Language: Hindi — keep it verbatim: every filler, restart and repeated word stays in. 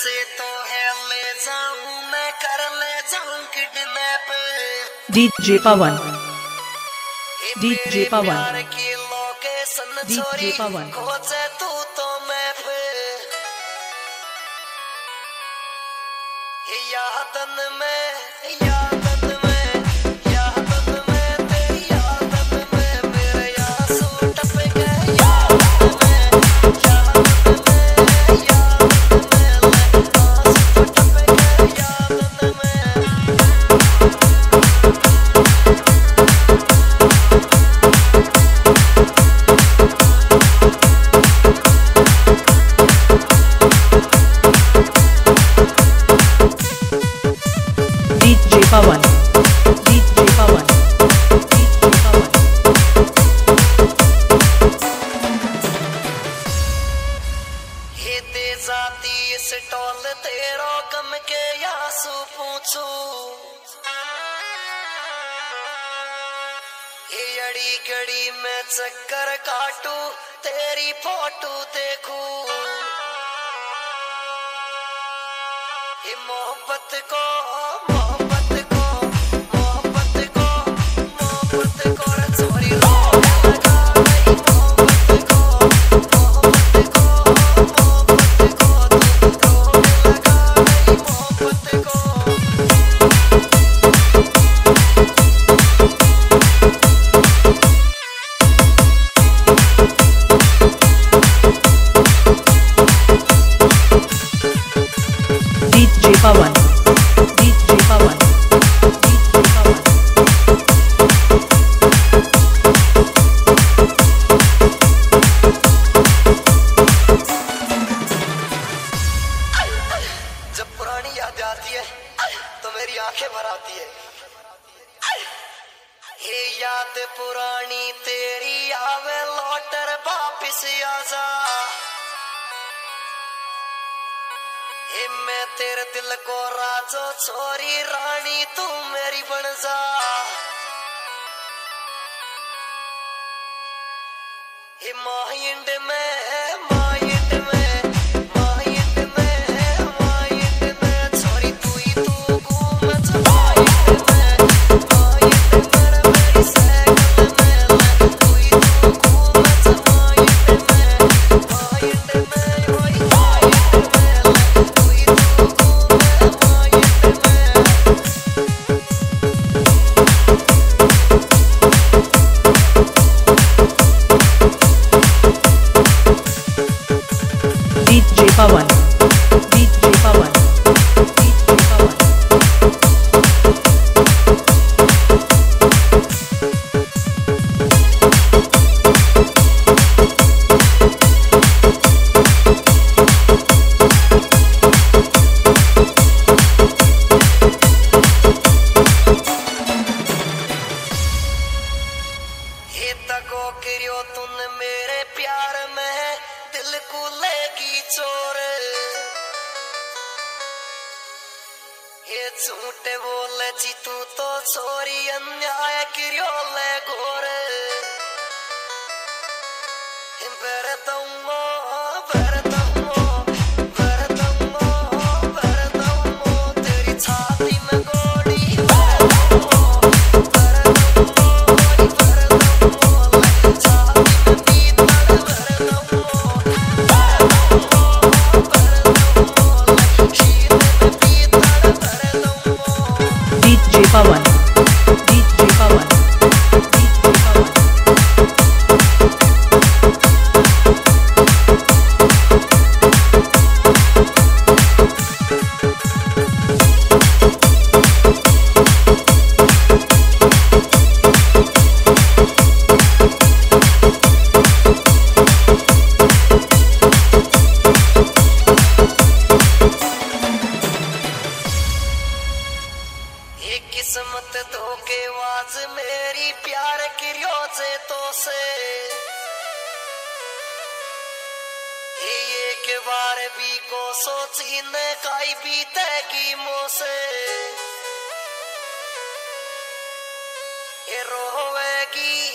से तो है ले जाऊं मैं कर ले जाऊं kidnap DJ Pawan DJ Pawan प्यार की लोकेशन डीजे पवन खोजे तू तो मैं यादन में यादन में यादन में तेरी यादन में मेरे आंसू टपके याद में यादन में यादन में आंसू टपके यादन में DJ Pawan DJ Pawan DJ Pawan हे दे जाती इस टोल तेरो गम के आंसू पूछू ये अड़ी गड़ी में चक्कर काटू तेरी फोटो देखू ये मोहब्बत को मोहब्बत को मोहब्बत को मोहब्बत को चोरी रोग लगा गई मोहब्बत को मोहब्बत को मोहब्बत को रोग लगा गई मोहब्बत को DJ Pawan DJ Pawan DJ Pawan जब पुरानी याद आती है तो मेरी आंखें भर आती है ये याद पुरानी तेरी आवे लौटर वापिस आजा ये मैं तेरे दिल को राजो छोरी रानी तू मेरी बन जा ये माइंड में माइंड में माइंड में माइंड में छोरी तू ही तू घूम जा माइंड में माइंड में मेरी साइकिल में तू ही तू घूम जा माइंड में माइंड में ओए माइंड में तू ही तू घूम माइंड में DJ Pawan DJ Pawan DJ Pawan हे तको करियो तूने मेरे प्यार में दिल को लेगी चोर ये झूठे बोले जी तू तो छोरी अन्याय करियो ले गोर बर दूंगो बर दूंगो बर दूंगो बर दूंगो तेरी छाती में गोली बर दूंगो बर दूंगो बर दूंगो छाती में पीतल बर दूंगो बर दूंगो बर दूंगो सीने में पीतल बर दूंगो DJ Pawan DJ Pawan DJ Pawan ये किस्मत धोखेबाज मेरी प्यार की रोजे तो से ये एक बार भी को सोची न काई बीतेगी मोसे ये रोवेगी